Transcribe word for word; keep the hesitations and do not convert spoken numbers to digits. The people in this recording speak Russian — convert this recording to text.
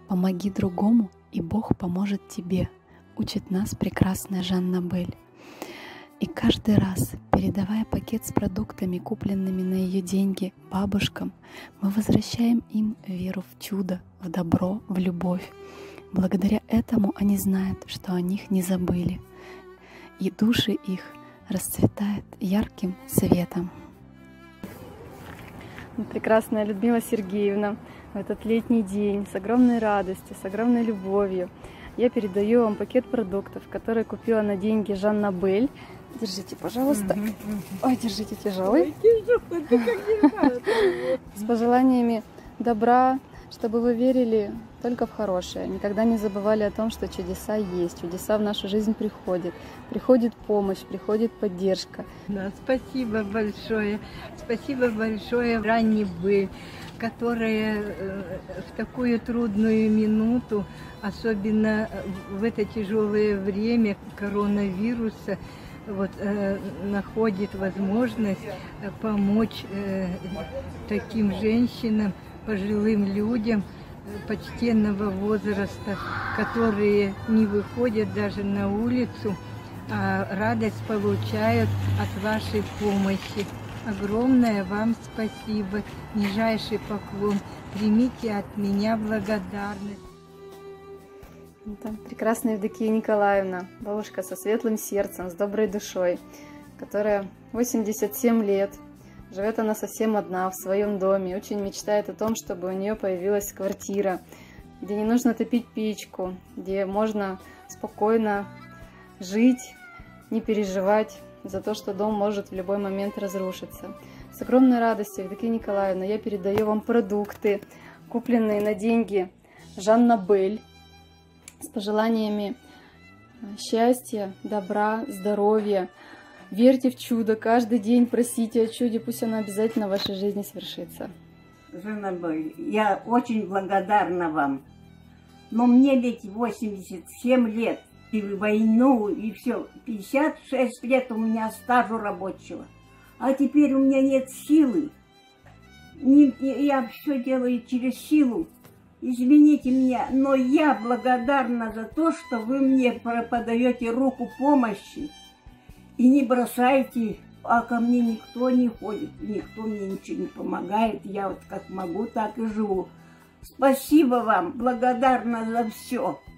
Помоги другому, и Бог поможет тебе, учит нас прекрасная Жанна Бель. И каждый раз, передавая пакет с продуктами, купленными на ее деньги бабушкам, мы возвращаем им веру в чудо, в добро, в любовь. Благодаря этому они знают, что о них не забыли, и души их расцветают ярким светом. Прекрасная Людмила Сергеевна, в этот летний день с огромной радостью, с огромной любовью я передаю вам пакет продуктов, который купила на деньги Жанна Бель. Держите, пожалуйста. Ой, держите, тяжелый. С пожеланиями добра, чтобы вы верили только в хорошее, никогда не забывали о том, что чудеса есть, чудеса в нашу жизнь приходят, приходит помощь, приходит поддержка. Да, спасибо большое, спасибо большое Жанне Бель, которая в такую трудную минуту, особенно в это тяжелое время коронавируса, вот, э, находит возможность помочь э, таким женщинам, пожилым людям почтенного возраста, которые не выходят даже на улицу, а радость получают от вашей помощи. Огромное вам спасибо, нижайший поклон. Примите от меня благодарность. Это прекрасная Евдокия Николаевна, бабушка со светлым сердцем, с доброй душой, которая восемьдесят семь лет. Живет она совсем одна в своем доме, очень мечтает о том, чтобы у нее появилась квартира, где не нужно топить печку, где можно спокойно жить, не переживать за то, что дом может в любой момент разрушиться. С огромной радостью, Евдокия Николаевна, я передаю вам продукты, купленные на деньги Жанна Бель, с пожеланиями счастья, добра, здоровья. Верьте в чудо, каждый день просите о чуде, пусть оно обязательно в вашей жизни свершится. Жанна Бель, я очень благодарна вам, но мне ведь восемьдесят семь лет, и войну, и все, пятьдесят шесть лет у меня стажу рабочего, а теперь у меня нет силы, не, я все делаю через силу. Извините меня, но я благодарна за то, что вы мне подаете руку помощи. И не бросайте, а ко мне никто не ходит, никто мне ничего не помогает. Я вот как могу, так и живу. Спасибо вам, благодарна за все.